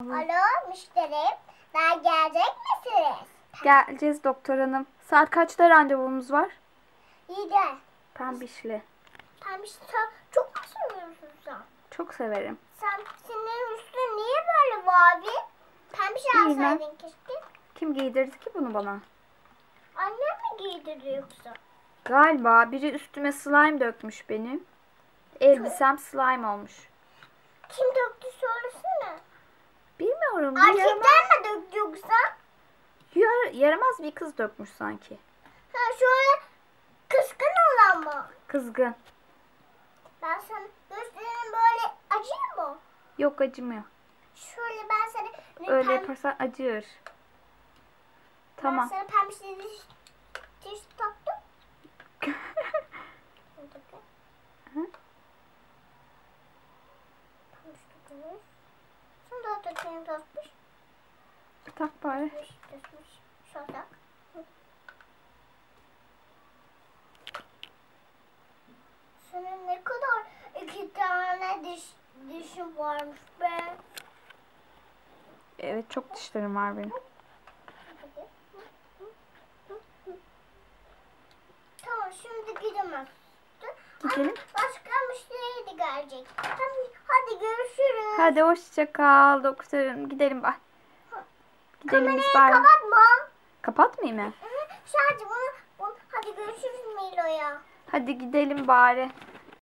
Alo müşterim. Daha gelecek misiniz? Geleceğiz doktor hanım. Saat kaçta randevumuz var? İyi de. Pembişli. Pembiş sen çok mu seviyorsun sen? Çok severim. Senin üstün niye böyle mavi? Pembiş Bilmem. alsaydın keşke. Kim giydirdi ki bunu bana? Annem mi giydirdi yoksa? Galiba biri üstüme slime dökmüş benim. Elbisem slime olmuş. Kim döktü söylesene. Bilmiyorum. Erkekler mi döktü yoksa? Yaramaz bir kız dökmüş sanki. Ha şöyle kıskın olan mı? Kızgın. Ben sana göstereyim böyle acıyor mu? Yok, acımıyor. Şöyle ben sana Öyle yaparsan acır. Tamam. Ben sana pembiş diş taktım. Sen de takayım takmış. Tak bari. Şöyle tak. Senin ne kadar iki tane dişin varmış be. Evet, çok dişlerim var benim. Tamam şimdi gidemez. Gidelim. Başka müşteri de gelecek. Hadi görüşürüz. Hadi hoşça kal doktorum. Gidelim bak. Gidelim biz Kamerayı bari. kapatma. Kapatmayayım mı? Sadece bunu hadi görüşürüz Milo'ya. Hadi gidelim bari.